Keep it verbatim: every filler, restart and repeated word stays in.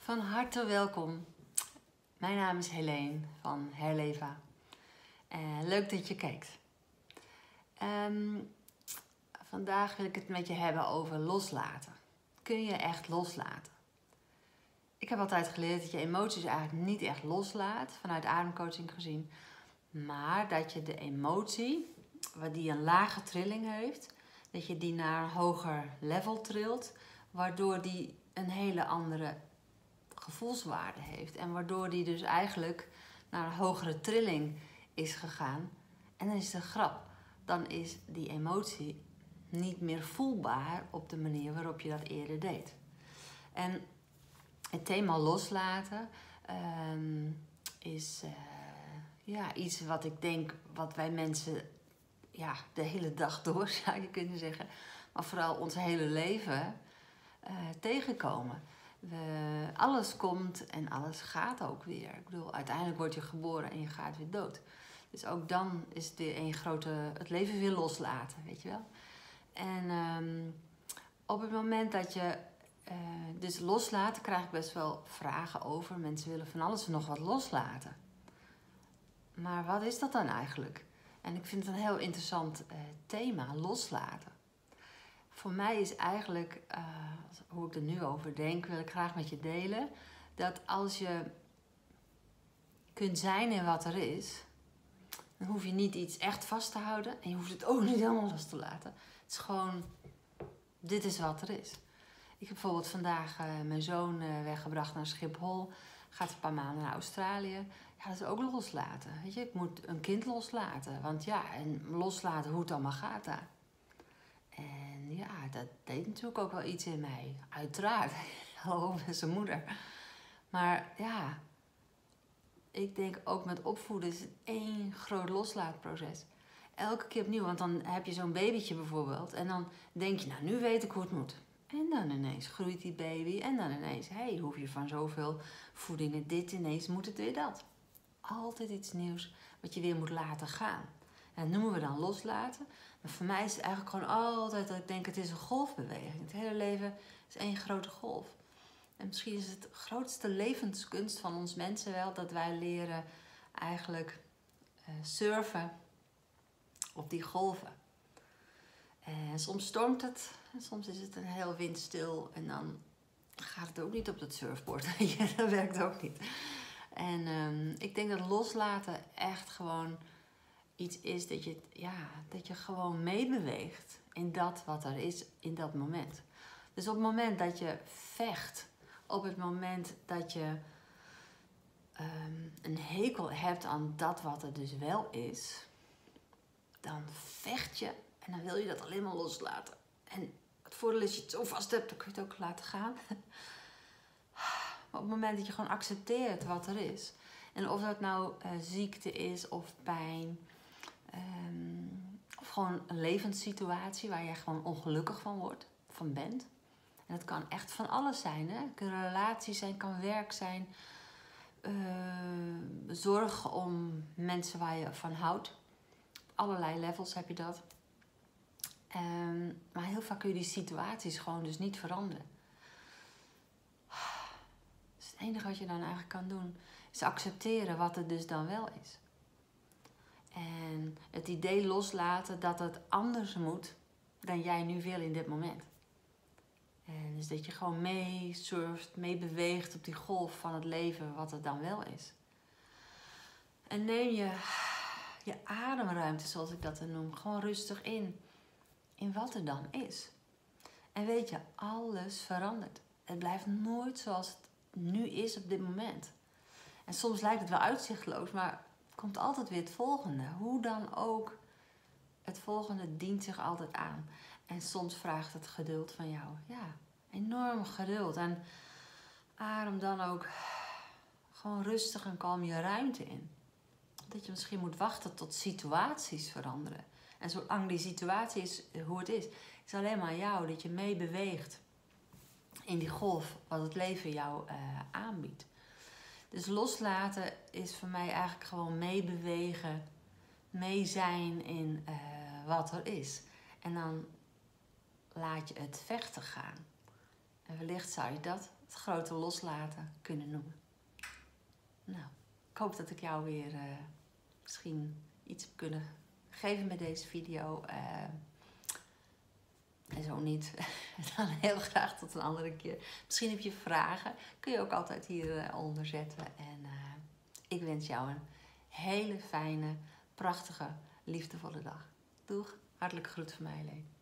Van harte welkom. Mijn naam is Helene van Herleva. Uh, leuk dat je kijkt. Um, vandaag wil ik het met je hebben over loslaten. Kun je echt loslaten? Ik heb altijd geleerd dat je emoties eigenlijk niet echt loslaat, vanuit ademcoaching gezien. Maar dat je de emotie, die een lage trilling heeft, dat je die naar een hoger level trilt, waardoor die een hele andere gevoelswaarde heeft. En waardoor die dus eigenlijk naar een hogere trilling is gegaan. En dan is de grap, dan is die emotie niet meer voelbaar op de manier waarop je dat eerder deed. En het thema loslaten um, is uh, ja, iets wat ik denk, wat wij mensen ja, de hele dag door, zou je kunnen zeggen, maar vooral ons hele leven uh, tegenkomen. We, alles komt en alles gaat ook weer. Ik bedoel, uiteindelijk word je geboren en je gaat weer dood. Dus ook dan is het weer een grote, het leven weer loslaten, weet je wel. En um, op het moment dat je uh, dus loslaten, krijg ik best wel vragen over. Mensen willen van alles en nog wat loslaten. Maar wat is dat dan eigenlijk? En ik vind het een heel interessant uh, thema, loslaten. Voor mij is eigenlijk, uh, hoe ik er nu over denk, wil ik graag met je delen, dat als je kunt zijn in wat er is, dan hoef je niet iets echt vast te houden en je hoeft het ook niet helemaal los te laten. Het is gewoon, dit is wat er is. Ik heb bijvoorbeeld vandaag uh, mijn zoon uh, weggebracht naar Schiphol, gaat een paar maanden naar Australië. Ja, dat is ook loslaten. Weet je, ik moet een kind loslaten, want ja, en loslaten hoe het allemaal gaat daar. En ja, dat deed natuurlijk ook wel iets in mij. Uiteraard. Hallo, met zijn moeder. Maar ja, ik denk ook met opvoeden is het één groot loslaatproces. Elke keer opnieuw, want dan heb je zo'n babytje bijvoorbeeld. En dan denk je, nou nu weet ik hoe het moet. En dan ineens groeit die baby. En dan ineens, hé, hey, hoef je van zoveel voedingen dit, ineens moet het weer dat. Altijd iets nieuws wat je weer moet laten gaan. En dat noemen we dan loslaten. Maar voor mij is het eigenlijk gewoon altijd dat ik denk, het is een golfbeweging. Het hele leven is één grote golf. En misschien is het grootste levenskunst van ons mensen wel dat wij leren eigenlijk uh, surfen op die golven. En soms stormt het, en soms is het een heel windstil en dan gaat het ook niet op dat surfboard. Dat werkt ook niet. En um, ik denk dat loslaten echt gewoon iets is dat je, ja, dat je gewoon meebeweegt in dat wat er is in dat moment. Dus op het moment dat je vecht, op het moment dat je um, een hekel hebt aan dat wat er dus wel is, dan vecht je en dan wil je dat alleen maar loslaten. En het voordeel is dat je het zo vast hebt, dan kun je het ook laten gaan. Maar op het moment dat je gewoon accepteert wat er is, en of dat nou uh, ziekte is of pijn, Um, of gewoon een levenssituatie waar je gewoon ongelukkig van wordt, van bent. En dat kan echt van alles zijn. Hè? Het kan een relatie zijn, kan werk zijn. Uh, zorg om mensen waar je van houdt. Op allerlei levels heb je dat. Um, maar heel vaak kun je die situaties gewoon dus niet veranderen. Dus het enige wat je dan eigenlijk kan doen, is accepteren wat het dus dan wel is. En het idee loslaten dat het anders moet dan jij nu wil in dit moment. En dus dat je gewoon mee surft, mee beweegt op die golf van het leven wat het dan wel is. En neem je, je ademruimte, zoals ik dat dan noem, gewoon rustig in. In wat er dan is. En weet je, alles verandert. Het blijft nooit zoals het nu is op dit moment. En soms lijkt het wel uitzichtloos, maar komt altijd weer het volgende. Hoe dan ook, het volgende dient zich altijd aan. En soms vraagt het geduld van jou. Ja, enorm geduld. En adem dan ook gewoon rustig en kalm je ruimte in. Dat je misschien moet wachten tot situaties veranderen. En zolang die situatie is hoe het is, is alleen maar jou dat je meebeweegt in die golf wat het leven jou uh, aanbiedt. Dus loslaten is voor mij eigenlijk gewoon meebewegen, mee zijn in uh, wat er is. En dan laat je het vechten gaan. En wellicht zou je dat het grote loslaten kunnen noemen. Nou, ik hoop dat ik jou weer uh, misschien iets heb kunnen geven met deze video. Uh, en zo niet, dan heel graag tot een andere keer. Misschien heb je vragen, kun je ook altijd hieronder uh, zetten. En uh, ik wens jou een hele fijne, prachtige, liefdevolle dag. Doeg, hartelijke groet van mij, Helene.